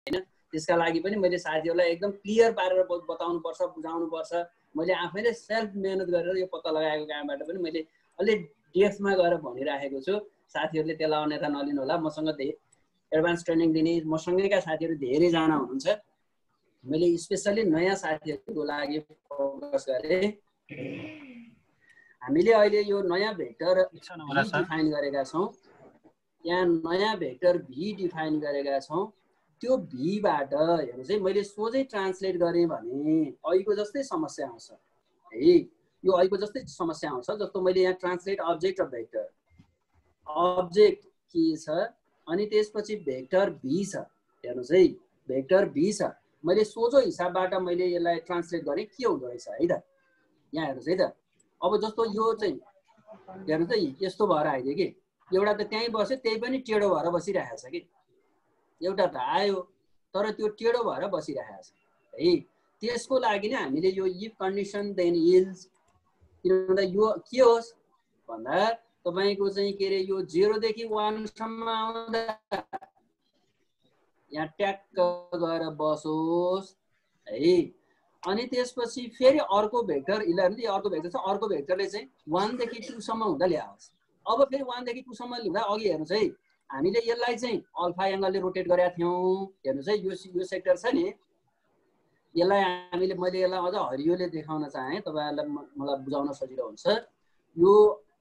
हैन। त्यसका लागि पनि मैले साथीहरूलाई एकदम क्लियर पारेर बताउनु पर्छ, बुझाउनु पर्छ। मैले आफैले सेल्फ मेहनत गरेर यो पत्ता लगाएको कामबाट पनि मैले अलि डेप्थमा गएर भनिराखेको छु। साथीहरूले त्यसलाई अन्यथा नलिनु होला। मसँग एडभान्स ट्रेनिङ दिने मसँगैका साथीहरू धेरैजना हुनुहुन्छ। मैले स्पेसली नयाँ साथीहरूको लागि फोकस गरेँ। हामीले अहिले यो नयाँ भेक्टर डिफाइन गरेका छौँ। यहाँ नयाँ भेक्टर भी डिफाइन गरेका छौँ। त्यो भीबाट हेर्नुहोस् है, मैले सोझै ट्रान्सलेट गरेँ भने अहिलेको जस्तै समस्या आउँछ है। यो अहिलेको जस्तै समस्या आउँछ। जस्तो मैले यहाँ ट्रान्सलेट अब्जेक्ट र भेक्टर, अब्जेक्ट के छ अनि त्यसपछि भेक्टर भी छ। हेर्नुहोस् है, भेक्टर भी छ। मैले सोझो हिसाबबाट मैले यसलाई ट्रान्सलेट गरेँ, के हुँदो रहेछ है त। यहाँ हेर्नुहोस् है त। अब जस्तो यो चाहिँ हेर्नुहोस् है, यस्तो भएर आइदियो कि एउटा त त्यहीँ बस्यो, त्यही पनि टेढो भएर बसिरहेको छ कि। एउटा त आयो तर त्यो टेढो भएर बसिरहेको छ है। त्यसको लागि नै हामीले यो इफ कन्डिसन देन इल्स, किनभने यो के होस् भन्दा तपाईको चाहिँ के अरे यो 0 देखि 1 सम्म आउँदा यहाँ ट्याक्क गएर बसोस् है। अनि त्यसपछि फेरि अर्को भेक्टर इलेभेन अर्को भेक्टर छ, अर्को भेक्टरले चाहिँ 1 देखि 2 सम्म हुँदा ल्याओस्। अब फेरि 1 देखि 2 सम्म हुँदा अघि हेर्नुहोस् है, हामीले यसलाई चाहिँ अल्फा एंगलले रोटेट गरेका थियौं। हेर्नुहोस् है, यो सेक्टर छ नि, यसलाई हामीले मैले यसलाई अझ हरियोले देखाउन चाहे तपाईहरुलाई, मलाई बुझाउन सजिलो हुन्छ। यो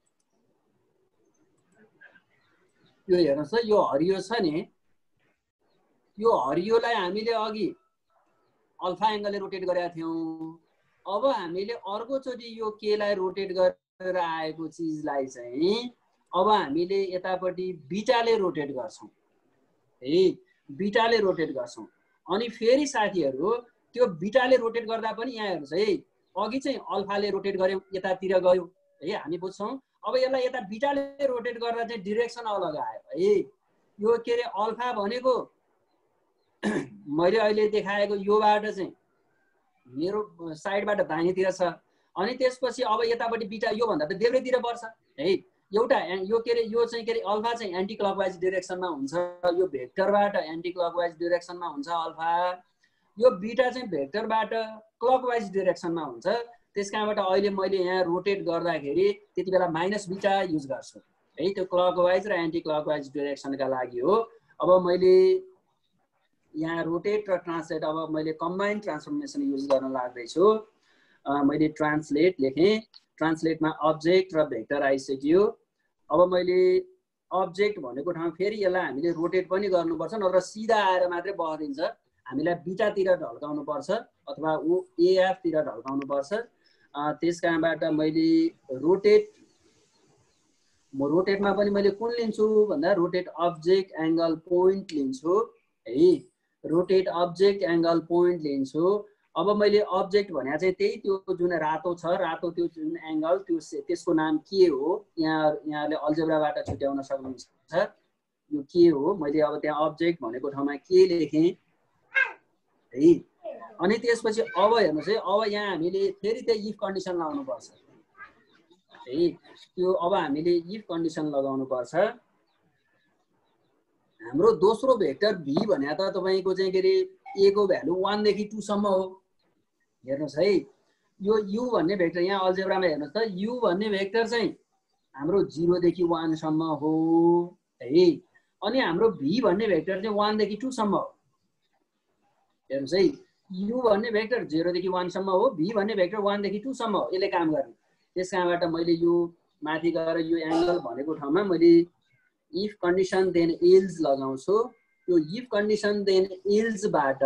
हेर्नुहोस् है, यो हरियो छ नि, यो हरियोलाई हामीले अघि अल्फा एंगलले रोटेट गरेका थियौं। अब हामीले अर्को चोटी यो के लाई रोटेट गरेर आएको चीजलाई चाहिँ अब हामीले यतापट्टि बीटाले रोटेट गर्छौं है, बीटाले रोटेट गर्छौं। अनि फेरि साथीहरु त्यो बीटाले रोटेट गर्दा पनि यहाँ हेर्नुस् है, अघि चाहिँ अल्फाले रोटेट गर्यौं, यतातिर गयो है, हामी बुझ्छौं। अब यसलाई यता बीटाले रोटेट गर्दा चाहिँ डाइरेक्सन अलग आयो है। यो के रे अल्फा भनेको मैले अहिले देखाएको योबाट चाहिँ मेरो साइडबाट दाहिनेतिर छ। अनि त्यसपछि अब यतापट्टि बीटा यो भन्दा त देब्रेतिर बढ्छ है। एउटा यो के रे यो चाहिँ के रे अल्फा चाहिँ एन्टी क्लकवाइज डाइरेक्सनमा हुन्छ, यो भेक्टरबाट एन्टी क्लकवाइज डाइरेक्सनमा हुन्छ अल्फा। यो बीटा चाहिँ भेक्टरबाट क्लकवाइज डाइरेक्सनमा हुन्छ। त्यसकारणबाट अहिले मैले यहाँ रोटेट गर्दाखेरि त्यति बेला माइनस बीटा युज गर्छु है, त्यो क्लकवाइज र एन्टी क्लकवाइज डाइरेक्सनका लागि हो। अब मैले यहाँ रोटेट र ट्रान्सलेट, अब मैले कम्बाइन ट्रान्सफर्मेसन युज गर्न लाग्दैछु। मैले ट्रान्सलेट लेखेँ, ट्रान्सलेटमा अब्जेक्ट र भेक्टर आइसक्यो। अब मैले अब्जेक्ट भनेको ठाउँमा फेरि यसलाई हामीले रोटेट पनि गर्नुपर्छ, नत्र सिधा आएर मात्रै बस्दिन्छ। हामीलाई बीटातिर ढल्काउनु पर्छ अथवा एएफ तिर ढल्काउनु पर्छ। त्यसकारणबाट मैले रोटेटमा पनि मैले कुन लिन्छु भन्दा रोटेट अब्जेक्ट एंगल पोइन्ट लिन्छु है, रोटेट अब्जेक्ट एंगल पोइन्ट लिन्छु। अब मैले अब्जेक्ट भने चाहिँ त्यही त्यो जुन रातो छ, रातो त्यो जुन एंगल त्यसको नाम के हो, यहाँले अल्जेब्राबाट छुट्याउन सक्नुहुन्छ यो के हो। मैले अब त्यहाँ अब्जेक्ट भनेको ठाउँमा के लेखेँ है। अनि त्यसपछि अब हेर्नुस् है, अब यहाँ हामीले फेरि त्यही इफ कन्डिसन लगाउनु पर्छ है। त्यो अब हामीले इफ कन्डिसन लगाउनु पर्छ। हाम्रो दोस्रो भेक्टर भी भने त तपाईको चाहिँ के रे a को भ्यालु 1 देखि 2 सम्म हो। हेर्नुस् है, यो u भन्ने भेक्टर यहाँ अल्जेब्रामा हेर्नुस् त, u भन्ने भेक्टर चाहिँ हाम्रो 0 देखि 1 सम्म हो है। अनि हाम्रो v भन्ने भेक्टर चाहिँ 1 देखि 2 सम्म हो। हेर्नुस् है, u भन्ने भेक्टर 0 देखि 1 सम्म हो, v भन्ने भेक्टर 1 देखि 2 सम्म हो। यसले काम गर्ने। त्यसकारणबाट मैले यो माथि गएर यो एंगल भनेको ठाउँमा मैले इफ कन्डिसन देन इल्स लगाउँछु। यो इफ कन्डिसन देन इल्स बाट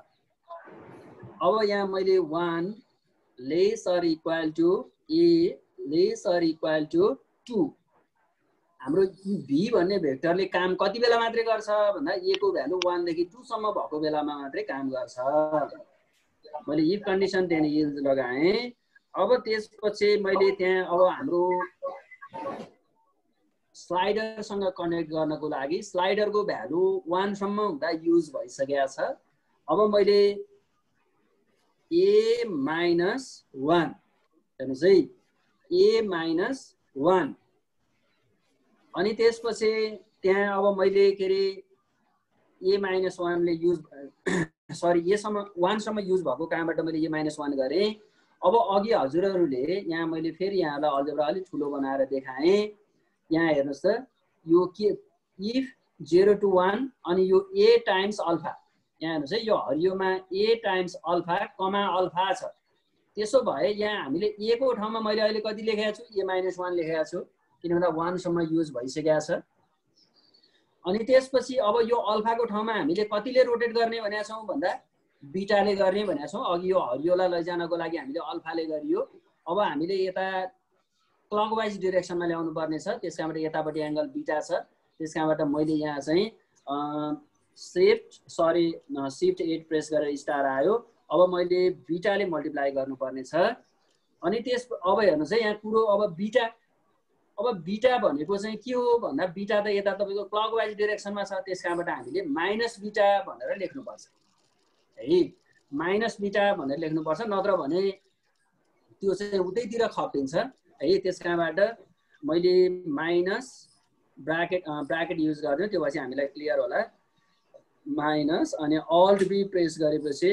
अब यहाँ मैले 1 less or equal to a less or equal to 2, हाम्रो v भन्ने भेक्टरले काम कति बेला मात्रै गर्छ भन्दा a को भ्यालु 1 देखि 2 सम्म भएको बेलामा मात्रै काम गर्छ। मैले इफ कन्डिसन देन इल्स लगाएँ। अब त्यसपछि मैले त्यहाँ अब हाम्रो स्लाइडरसँग कनेक्ट गर्नको लागि स्लाइडरको भ्यालु 1 सम्म हुँदा युज भइसकेको छ। अब मैले a माइनस 1, हेर्नुस् है, a माइनस 1, अनि त्यसपछि त्यहाँ अब मैले के रे a-1 ले युज सरी एसम्म 1 सम्म युज भएको कहाँबाट मैले a-1 गरेँ। अब अघि हजुरहरूले यहाँ मैले फेरि यहाँलाई अलजेब्रा अलिक ठुलो बनाएर देखाएँ। यहाँ हेर्नुहोस् त यो के इफ 0 to 1 अनि यो a टाइम्स अल्फा, यहाँ हेर्नुहोस् है यो हरियोमा a times alpha comma alpha छ। त्यसो भए यहाँ हामीले a को ठाउँमा मैले अहिले कति लेखेको छु a-1 लेखेको छु किन भन्दा 1 सम्म युज भइसकेको छ। अनि त्यसपछि अब यो अल्फाको ठाउँमा हामीले कतिले रोटेट गर्ने भनेका छौँ भन्दा बीटाले गर्ने भनेका छौँ। अघि यो हरियोलाई लैजानको लागि हामीले अल्फाले गरियो। अब हामीले यता क्लकवाइज डिरेक्सनमा ल्याउनु पर्ने छ, त्यसकाबाट यतापट्टि एंगल बीटा छ। त्यसकाबाट मैले यहाँ चाहिँ शिफ्ट 8 प्रेस गरेर स्टार आयो। अब मैले बीटाले मल्टिप्लाई गर्नुपर्ने छ। अनि त्यस अब हेर्नुहोस् है यहाँ कुरो अब बीटा भनेको चाहिँ के हो भन्दा बीटा त यता तपाईको क्लकवाइज डिरेक्सनमा छ, त्यसकाबाट हामीले माइनस बीटा भनेर लेख्नुपर्छ है। माइनस बीटा भनेर लेख्नुपर्छ, नत्र भने त्यो चाहिँ उतैतिर खपिन्छ है। त्यसकाबाट मैले माइनस ब्राकेट युज गर्दियो, त्यो भएपछि हामीलाई क्लियर होला। माइनस अनि अल्ट बी प्रेस गरेपछि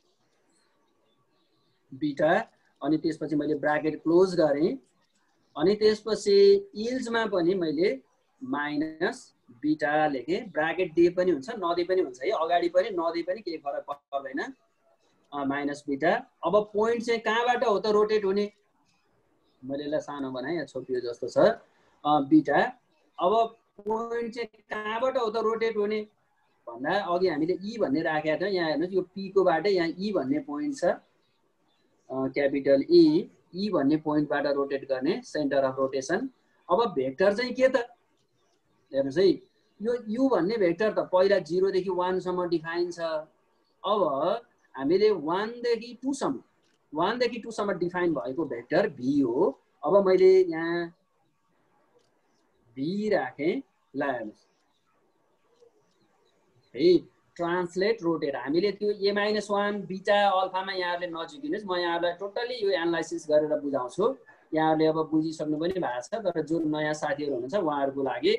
बीटा अनि त्यसपछि मैले ब्राकेट क्लोज गरेँ। अनि त्यसपछि इल्जमा पनि मैले माइनस बीटा लेखेँ। ब्राकेट दिए पनि हुन्छ नदिए पनि हुन्छ है, अगाडि पनि नदिए पनि केही फरक पर्दैन। Minus beta. अब पोइन्ट चाहिँ कहाँबाट हो त रोटेट हुने, मैले यसलाई सानो बनाएँ यहाँ छोपियो जस्तो छ बीटा। अब पोइन्ट चाहिँ कहाँबाट हो त रोटेट हुने भन्दा अघि हामीले ई भन्ने राखेका थियौँ। यहाँ हेर्नुहोस् यो पी को बाटै यहाँ ई भन्ने पोइन्ट छ, क्यापिटल ई भन्ने पोइन्टबाट रोटेट गर्ने, सेन्टर अफ रोटेसन। अब भेक्टर चाहिँ के त हेर्नुहोस् है, यो यु भन्ने भेक्टर त पहिला 0 देखि 1 सम्म डिफाइन छ। अब हामीले 1 देखि 2 सम्म डिफाइन भएको भेक्टर भी हो। अब मैले यहाँ भी राखेँ। ल हेर्नुहोस् है, ट्रान्सलेट रोटेट। हामीले त्यो a-1 बीटा अल्फामा यहाँहरूले नजिकिनुहोस्, म यहाँहरूलाई टोटल्ली यो एनालाइसिस गरेर बुझाउँछु। यहाँहरूले अब बुझिसक्नु पनि भएको छ, तर जो नयाँ साथीहरू हुनुहुन्छ उहाँहरूको लागि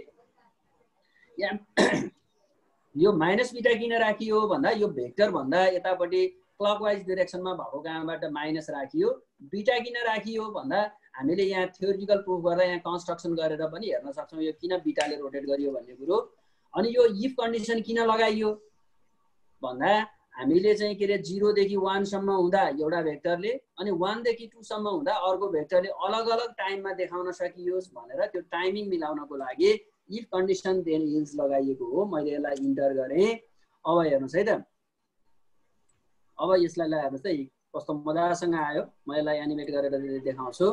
यो माइनस बीटा किन राखियो भन्दा यो भेक्टर भन्दा यतापट्टि क्लकवाइज डिरेक्सनमा भएको कारणबाट माइनस राखियो। बीटा किन राखियो भन्दा हामीले यहाँ थ्योरिटिकल प्रुफ गर्दा यहाँ कन्स्ट्रक्सन गरेर पनि हेर्न सक्छौँ यो किन बीटाले रोटेट गरियो भन्ने कुरो। अनि यो इफ कन्डिसन किन लगाइयो भन्दा हामीले चाहिँ के अरे 0 देखि 1 सम्म हुँदा एउटा भेक्टरले अनि 1 देखि 2 सम्म हुँदा अर्को भेक्टरले अलग अलग टाइममा देखाउन सकियोस् भनेर त्यो टाइमिङ मिलाउनको लागि इफ कन्डिसन देन इल्स लगाइएको हो। मैले यसलाई इन्टर गरेँ। अब हेर्नुहोस् है त, अब यसलाई हेर्नुहोस् है कस्तो मजासँग आयो। म यसलाई एनिमेट गरेर देखाउँछु।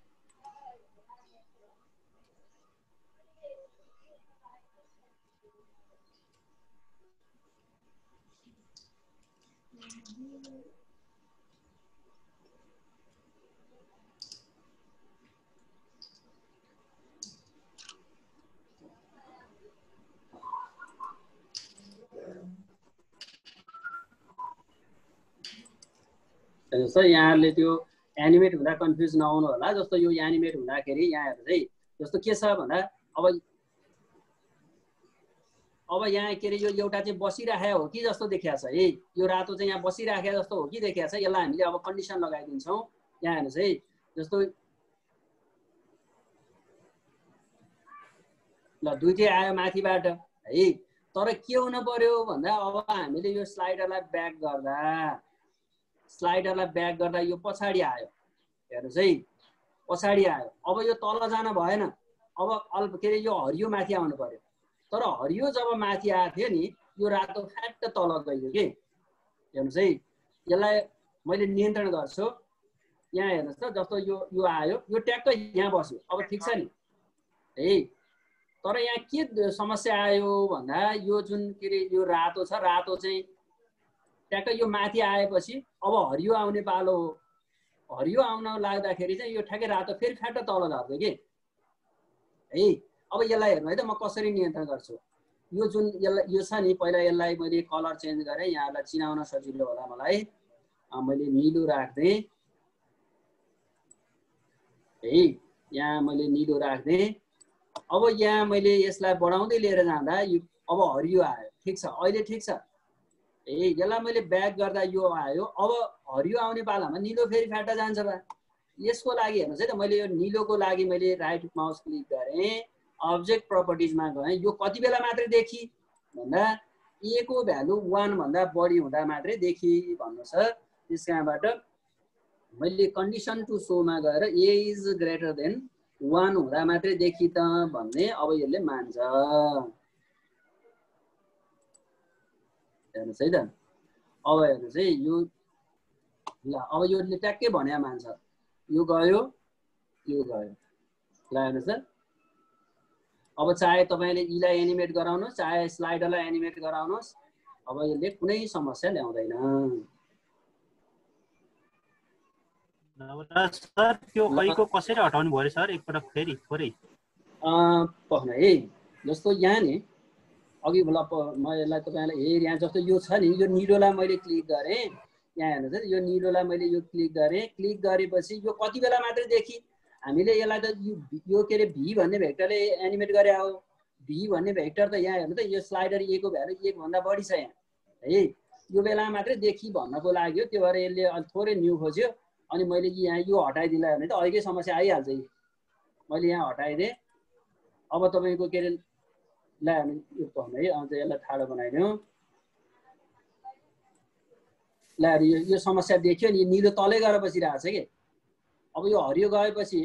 सर यहाँहरूले त्यो एनिमेट हुँदा कन्फ्युज नहुनु होला। जस्तो यो एनिमेट हुँदाखेरि यहाँ हेर्नुहोस् है, जस्तो के छ भन्दा अब यहाँ के अरे यो एउटा चाहिँ बसिराखेको हो कि जस्तो देखिया छ है, यो रातो चाहिँ यहाँ बसिराखेको जस्तो हो कि देखिया छ। यसलाई हामीले अब कन्डिसन लगाइदिन्छौँ। यहाँ हेर्नुहोस् है, जस्तो ल दुईटै आयो माथिबाट है, तर के हुन पर्यो भन्दा अब हामीले यो स्लाइडरलाई ब्याक गर्दा यो पछाडि आयो। हेर्नुहोस् है पछाडि आयो। अब यो तल जान भएन, अब के अरे यो हरियो माथि आउनु पर्यो। तर हरियो जब माथि आएको थियो नि यो रातो फ्याट्ट तल गयो कि। हेर्नुहोस् है, यसलाई मैले नियन्त्रण गर्छु। यहाँ हेर्नुहोस् त, जस्तो यो आयो, यो ट्याक्क यहाँ बस्यो। अब ठिक छ नि है। तर यहाँ के समस्या आयो भन्दा यो जुन के अरे यो रातो छ, रातो चाहिँ ट्याक्क यो माथि आएपछि अब हरियो आउने पालो हो। हरियो आउन लाग्दाखेरि चाहिँ यो ठ्याक्कै रातो फेरि फ्याट्ट तल झर्छ कि है। अब यसलाई हेर्नु है त, म कसरी नियन्त्रण गर्छु। यो जुन यो छ नि, पहिला यसलाई मैले कलर चेन्ज गरेँ, यहाँलाई चिनाउन सजिलो होला मलाई। मैले निलो राख्दिएँ है, यहाँ मैले निलो राख्दिएँ। अब यहाँ मैले यसलाई बढाउँदै लिएर जाँदा यो अब हरियो आयो। ठिक छ, अहिले ठिक छ। यसलाई मैले ब्याक गर्दा यो आयो। अब हरियो आउने पालामा निलो फेरि फ्याट्टा जान्छ बा। यसको लागि हेर्नुहोस् है त, मैले यो निलोको लागि मैले राइट माउस क्लिक गरेँ, अब्जेक्ट प्रपर्टिजमा गएँ। यो कति बेला मात्रै देखि भन्दा ए को भ्यालु 1 भन्दा बढी हुँदा मात्रै देखि भन्नु छ। त्यस कारणबाट मैले कन्डिसन टु सोमा गएर ए इज ग्रेटर देन 1 हुँदा मात्रै देखि त भन्ने अब यसले मान्छ। हेर्नुहोस् है त, अब हेर्नुहोस् है यो ल, अब योले ट्याक्कै भन्या मान्छ। यो गयो, यो गयो। ल हेर्नुहोस् त, अब चाहे तपाईँले यीलाई एनिमेट गराउनुहोस्, चाहे स्लाइडरलाई एनिमेट गराउनुहोस्, अब यसले कुनै समस्या ल्याउँदैन। सर त्यो ऐको कसरी हटाउनु भयो सर एकपटक फेरि थोरै पक्न है। जस्तो यहाँ नि अघि ल म यसलाई तपाईँलाई हेर, यहाँ जस्तो यो छ नि, यो निलोलाई मैले क्लिक गरेँ, यहाँ हेर्नुहोस् है, यो निलोलाई मैले यो क्लिक गरेँ। क्लिक गरेपछि यो कति बेला मात्रै देखि, हामीले यसलाई त यो के अरे भी भन्ने भेक्टरले एनिमेट गरे हो। भी भन्ने भेक्टर त यहाँ हेर्नु त, यो स्लाइडर ए को भ्यालु 1 भन्दा बढी छ यहाँ है, यो बेला मात्रै देखि भन्नको लागि हो। त्यो भएर यसले अलि थोरै न्यू खोज्यो। अनि मैले यहाँ यो हटाइदिँदा भने त अहिलेकै समस्या आइहाल्छ। मैले यहाँ हटाइदिएँ। अब तपाईँको के अरे ल यो भन्नु है, अन्त यसलाई ठाडो बनाइदिउँ। ल यो समस्या देखियो नि, निलो तलै गएर बसिरहेको छ कि। अब यो हरियो गएपछि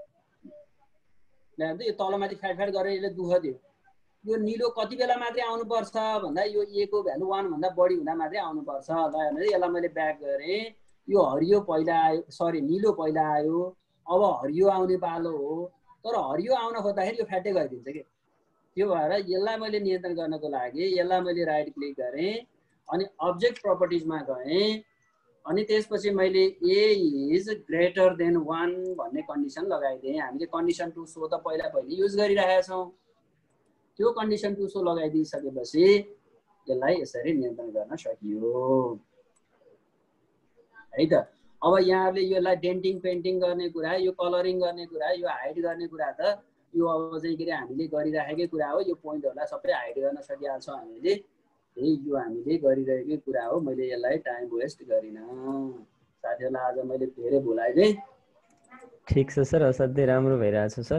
ल यो तलमाथि फ्याट गरेर यसले दुःख दियो। यो निलो कति बेला मात्रै आउनुपर्छ भन्दा यो ए को भ्यालु 1 भन्दा बढी हुँदा मात्रै आउनुपर्छ। ल हेर्नुहोस्, यसलाई मैले ब्याक गरेँ। यो हरियो पहिला आयो, सरी निलो पहिला आयो, अब हरियो आउने पालो हो। तर हरियो आउन खोज्दाखेरि यो फ्याट्टै गइदिन्छ कि। त्यो भएर यसलाई मैले नियन्त्रण गर्नको लागि यसलाई मैले राइट क्लिक गरेँ, अनि अब्जेक्ट प्रपर्टिजमा गएँ, अनि त्यसपछि मैले ए इज ग्रेटर देन 1 भन्ने कन्डिसन लगाइदिएँ। हामीले कन्डिसन टु सो त पहिला युज गरिरहेका छौँ। त्यो कन्डिसन टु सो लगाइदिइसकेपछि यसलाई यसरी नियन्त्रण गर्न सकियो है त। अब यहाँहरूले यसलाई डेन्टिङ पेन्टिङ गर्ने कुरा, यो कलरिङ गर्ने कुरा, यो हाइड गर्ने कुरा त यो अब चाहिँ के अरे हामीले गरिराखेकै कुरा हो। यो पोइन्टहरूलाई सबै हाइड गर्न सकिहाल्छौँ हामीले। यो हामीले गरिरहेकै कुरा हो। मैले यसलाई टाइम वेस्ट गरिनँ। साथीहरूलाई आज मैले धेरै भुलाइदिएँ। ठिक छ सर, असाध्यै राम्रो भइरहेछ सर।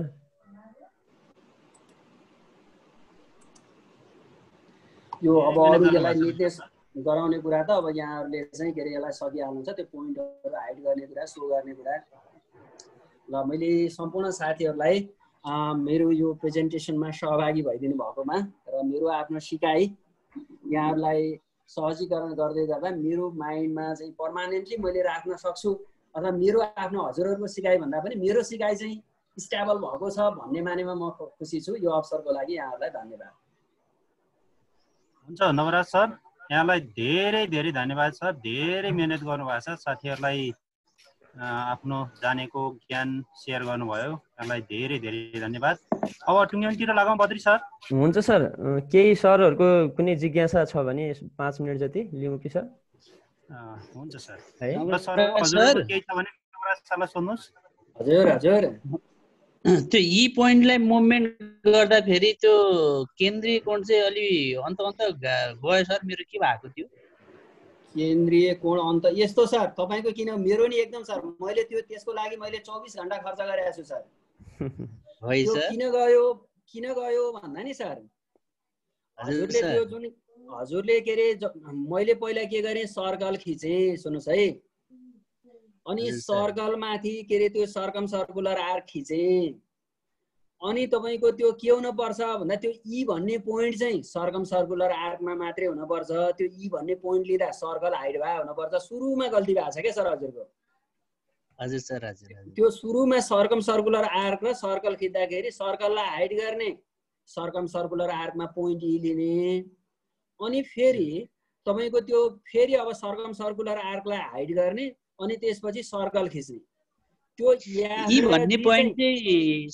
यो अब अरू यसलाई निर्देश गराउने कुरा त अब यहाँहरूले चाहिँ के अरे यसलाई सकिहाल्नुहुन्छ। त्यो पोइन्टहरू हाइड गर्ने कुरा, सो गर्ने कुरा। ल मैले सम्पूर्ण साथीहरूलाई मेरो यो प्रेजेन्टेसनमा सहभागी भइदिनु भएकोमा र मेरो आफ्नो सिकाइ यहाँहरूलाई सहजीकरण गर्दै गर्दा मेरो माइन्डमा चाहिँ पर्मानेन्टली मैले राख्न सक्छु, अथवा मेरो आफ्नो हजुरहरूको सिकाइ भन्दा पनि मेरो सिकाइ चाहिँ स्टेबल भएको छ भन्ने मानेमा म खुसी छु। यो अवसरको लागि यहाँहरूलाई धन्यवाद। हुन्छ नवराज सर, यहाँलाई धेरै धेरै धन्यवाद सर। धेरै मेहनत गर्नुभएको छ, साथीहरूलाई आफ्नो जानेको ज्ञान सेयर गर्नुभयो। यहाँलाई धेरै धेरै धन्यवाद। अब टुङ्ग्याङतिर लगाउँ बद्री सर। हुन्छ सर, केही सरहरूको कुनै जिज्ञासा छ भने 5 मिनट जति लिउँ कि सर? हुन्छ सर। है सर हजुरको केही छ भने नवराज सरलाई सोध्नुहोस्। हजुर हजुर, त्यो ई पोइन्टलाई मुभमेन्ट गर्दा फेरि त्यो केन्द्रीय कोण चाहिँ अलि अन्त गयो सर। मेरो के भएको थियो? केन्द्रीय कोण अन्त यस्तो सर, तपाईँको किन मेरो नि एकदम सर, मैले त्यो त्यसको लागि मैले 24 घण्टा खर्च गरेको छु सर। है सर, किन गयो भन्दा नि सर, हजुरले त्यो जुन हजुरले के अरे मैले पहिला के गरेँ, सर्कल खिचेँ। सुन्नुहोस् है, अनि सर्कल माथि के अरे त्यो सर्कम सर्कुलर आर्क खिचेँ। अनि तपाईँको त्यो के हुनुपर्छ भन्दा त्यो ई भन्ने पोइन्ट चाहिँ सर्कम सर्कुलर आर्कमा मात्रै हुनुपर्छ। त्यो ई भन्ने पोइन्ट लिँदा सर्कल हाइड भए हुनुपर्छ। सुरुमा गल्ती भएको छ क्या सर हजुरको। हजुर सर, हजुर। त्यो सुरुमा सर्कम सर्कुलर आर्क र सर्कल खिच्दाखेरि सर्कललाई हाइड गर्ने, सर्कम सर्कुलर आर्कमा पोइन्ट ई लिने, अनि फेरि तपाईँको त्यो फेरि अब सर्कम सर्कुलर आर्कलाई हाइड गर्ने, अनि त्यसपछि सर्कल खिच्ने। त्यो ई भन्ने पोइन्ट चाहिँ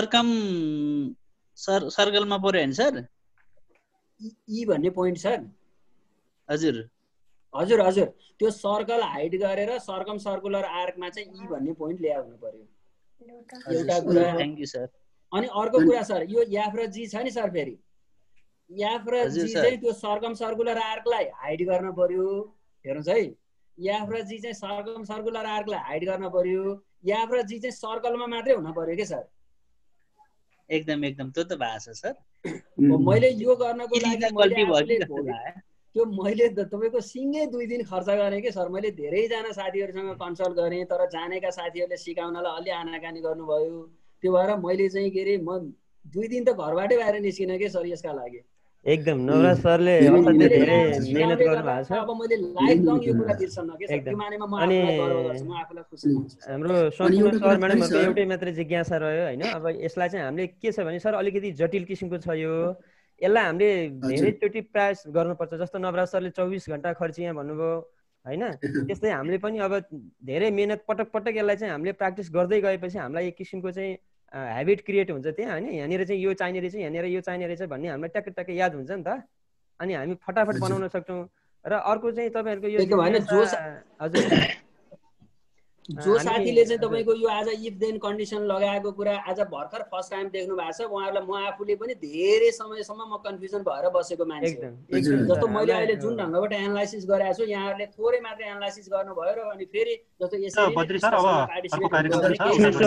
सर्कलमा पर्यो हैन सर? ई भन्ने पोइन्ट सर? हजुर हजुर हजुर, त्यो सर्कल हाइड गरेर सर्कम सर्कुलर आर्कमा चाहिँ ई भन्ने पोइन्ट ल्याउनु पर्यो। एउटा कुरा। Thank you sir. अनि अर्को कुरा सर, यो एफ र जी छ नि सर, फेरि याफ्राजी चाहिँ त्यो सर्कम सर्कुलर आर्कलाई हाइड गर्न पर्यो। हेर्नुहोस् है, याफ्राजी चाहिँ सर्कम सर्कुलर आर्कलाई हाइड गर्न पर्यो। याफ्राजी चाहिँ सर्कलमा मात्रै हुन पर्यो के सर? एकदम एकदम त्यो त भएको छ सर। मैले यो गर्नको लागि मैले तपाईँको सिङ्गै 2 दिन खर्च गरेँ कि सर। मैले धेरैजना साथीहरूसँग कन्सल्ट गरेँ, तर जानेका साथीहरूले सिकाउनलाई अलि आनाकानी गर्नुभयो। त्यो भएर मैले चाहिँ के अरे म 2 दिन त घरबाटै बाहिर निस्किनँ कि सर यसका लागि। एकदम नवराज सरले असाध्यै धेरै मेहनत गर्नु भएको छ। अब मैले लाइफ लङ यो कुरा बिर्सन्न के सर। त्यो मानेमा म आफूलाई गर्व गर्छु, म आफूलाई खुसी हुन्छु। हाम्रो सम्पूर्ण सर म्याडमहरुको एउटै मात्र जिज्ञासा रह्यो हैन। अब यसलाई चाहिँ हामीले के छ भने सर अलिकति जटिल किसिमको छ यो। यसलाई हामीले धेरैचोटि प्रयास गर्नुपर्छ। जस्तो नवराज सरले 24 घण्टा खर्चिया भन्नुभयो हैन। त्यस्तै हामीले पनि अब धेरै मेहनत पटक पटक यसलाई चाहिँ हामीले प्र्याक्टिस गर्दै गएपछि हामीलाई एक किसिमको चाहिँ ह्याबिट क्रिएट हुन्छ त्यहाँ हैन। यहाँनिर चाहिँ यो चाहिने रहेछ, यहाँनिर यो चाहिने रहेछ भन्ने हामीलाई ट्याक्क ट्याक्क याद हुन्छ नि त। अनि हामी फटाफट बनाउन सक्छौँ। र अर्को चाहिँ तपाईहरुको यो हजुर जो साथीले चाहिँ तपाईको यो आज इफ देन कन्डिसन लगाएको कुरा आज भर्खर फर्स्ट टाइम देख्नु भएको छ, उहाँहरुलाई म आफूले पनि धेरै समयसम्म म कन्फ्युजन भएर बसेको मान्छे हो। जस्तो मैले अहिले जुन ढंगबाट एनालाइसिस गरेको छु, यहाँहरुले थोरै मात्र एनालाइसिस गर्नुभयो र अनि फेरि जस्तो यसरी बद्री सर अब अर्को कार्यक्रम छ।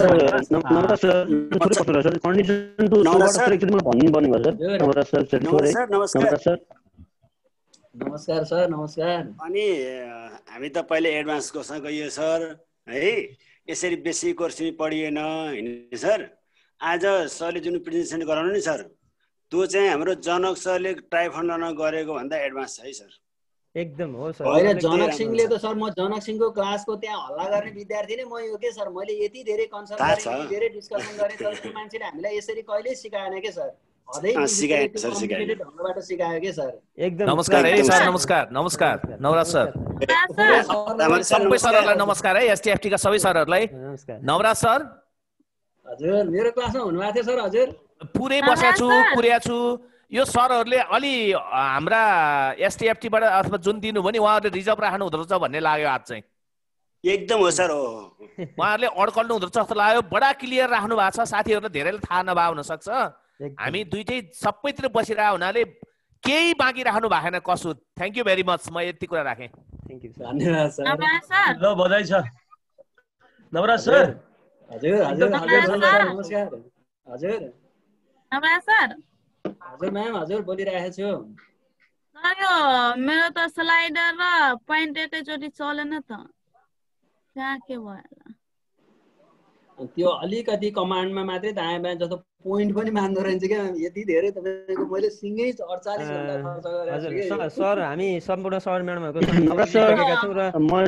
नमस्कार सर। नमस्कार। अनि हामी त पहिले एडभान्स कोर्समा गइयो सर है, यसरी बेसिक कोर्स पनि पढिएन हैन सर। आज सरले जुन प्रेजेन्टेसन गराउनु नि सर, त्यो चाहिँ हाम्रो जनक सरले ट्राई फन्डमा गरेको भन्दा एडभान्स छ है सर। एकदम हो सर। होइन जनक सिंहले त सर, म जनक सिंहको क्लासको त्यहाँ हल्ला गर्ने विद्यार्थी नै म हो के सर। मैले यति धेरै कन्सल्ट गरेँ, धेरै डिस्कसन गरेँ, तर त्यो मान्छेले हामीलाई यसरी कहिल्यै सिकाएन के सर। ढंगबाट सिकायो के सर। एकदम नमस्कार है सर। नमस्कार नमस्कार नवराज सर। सबै सरहरुलाई नमस्कार है, एसटीएफटी का सबै सरहरुलाई नवराज सर। हजुर मेरो क्लासमा हुनुभएको थियो सर। हजुर पुरै बसेको छु, पुर्या छु। यो सरहरुले अलि हाम्रा एसटीएफटी बाट अथवा जुन दिनु भने उहाँहरुले रिजर्भ राख्नु हुँदो रहेछ भन्ने लाग्यो आज चाहिँ। एकदम हो सर। हो उहाँहरुले अड्कल्नु हुँदो रहेछ जस्तो लाग्यो। बडा क्लियर राख्नु भएको छ। साथीहरुले धेरैले थाहा नभए हुन सक्छ। हामी दुईटै सबैतिर बसिरहेको हुनाले केही बाँकी राख्नु भएन कसु। Thank you very much. म यति कुरा राखेँ। Thank you sir. धन्यवाद सर। ल बधाई छ नवराज सर। हजुर हजुर नमस्कार। हजुर नवराज सर। हजुर म्याम। हजुर बोलिरहेको छु। सर यो मेरो त स्लाइडर र पोइन्ट एकैचोटि चलेन त, त्यहाँ के भयो? त्यो अलिकति कमान्डमा मात्रै दायाँ बायाँ जस्तो पोइन्ट पनि मान्दो रहेछ क्या। यति धेरै तपाईको मैले सिंगै 48 घण्टा खर्च गरेँ। हजुर सर हामी सम्पूर्ण सर म्याडमहरुको सकिसकेका छौं र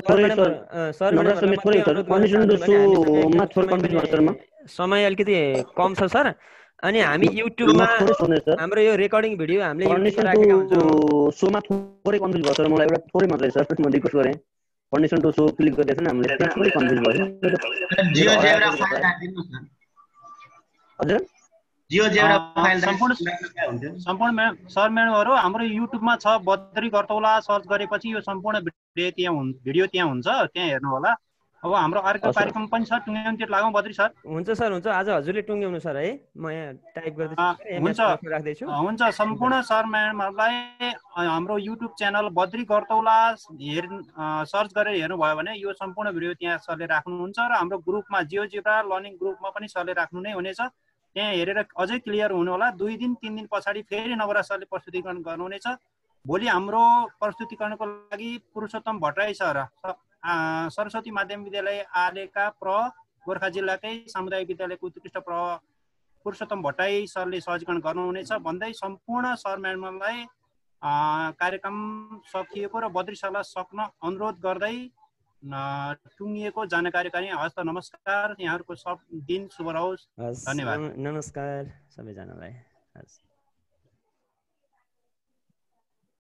समय अलिकति कम छ सर। अनि हामी युट्युबमा हाम्रो यो रेकर्डिङ भिडियो हामीले युट्युबमा राखेका हुन्छौं। सोमा थोरै कन्फ्युज भयो सर। मलाई एउटा थोरै मात्रै सर म रिक्वेस्ट गरे कन्डिसन टु सो क्लिक गर्दै थिएन हामीले, थोरै कन्फ्युज भयो। जियो जेब्रा फाइल राख्दिनु सर। हजुर जियो जेब्रा फाइल सम्पूर्ण सर म्याडमहरु हाम्रो युट्युबमा छ। बद्री गर्तौला सर्च गरेपछि यो सम्पूर्ण भिडियो त्यहाँ हुन्छ, त्यहाँ हेर्नु होला। अब हाम्रो अर्को कार्यक्रम पनि छ, टुङ्ग्याउन तिर लागौं बद्री सर। हुन्छ सर हुन्छ। आज हजुरले टुङ्ग्याउनु सर है। म यहाँ टाइप गर्दै छु। हुन्छ सम्पूर्ण सर म्याडमहरुलाई हाम्रो YouTube channel Badri Gartaula search गरेर हेर्नु भयो भने यो सम्पूर्ण भिडियो त्यहाँ सरले राख्नुहुन्छ। र हाम्रो ग्रुपमा जियोजेब्रा लर्निङ ग्रुपमा पनि सरले राख्नु नै हुनेछ। त्यहाँ हेरेर अझै क्लियर हुनु होला। 2 दिन 3 दिन पछाडि फेरि नवराज सरले प्रस्तुतिकरण गर्नुहुनेछ। भोलि हाम्रो प्रस्तुतिकरणको लागि पुरुषोत्तम भट्टराई सर, सरस्वती माध्यमिक विद्यालय आलेका गोर्खा जिल्लाकै सामुदायिक विद्यालयको उत्कृष्ट पुरुषोत्तम भट्टराई सरले सहजीकरण गर्नुहुनेछ भन्दै सम्पूर्ण सर म्याडमलाई कार्यक्रम सकिएको र बद्री सरलाई सक्न अनुरोध गर्दै टुङ्गिएको जानकारी गरे। हस् त नमस्कार। यहाँहरुको सब दिन शुभ रहोस्। धन्यवाद। नमस्कार सबैजनालाई।